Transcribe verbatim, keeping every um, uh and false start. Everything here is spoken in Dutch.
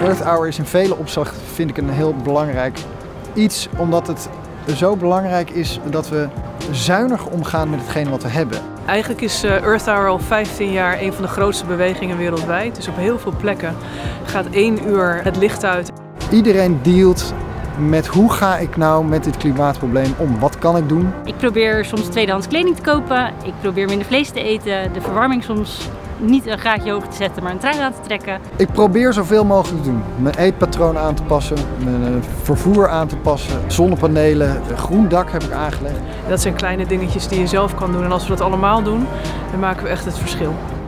Earth Hour is in vele opzichten, vind ik, een heel belangrijk iets, omdat het zo belangrijk is dat we zuinig omgaan met hetgeen wat we hebben. Eigenlijk is Earth Hour al vijftien jaar een van de grootste bewegingen wereldwijd. Dus op heel veel plekken gaat één uur het licht uit. Iedereen dealt met hoe ga ik nou met dit klimaatprobleem om? Wat kan ik doen? Ik probeer soms tweedehands kleding te kopen. Ik probeer minder vlees te eten. De verwarming soms niet een graadje hoger te zetten, maar een trui aan te trekken. Ik probeer zoveel mogelijk te doen. Mijn eetpatroon aan te passen, mijn vervoer aan te passen, zonnepanelen, een groen dak heb ik aangelegd. Dat zijn kleine dingetjes die je zelf kan doen. En als we dat allemaal doen, dan maken we echt het verschil.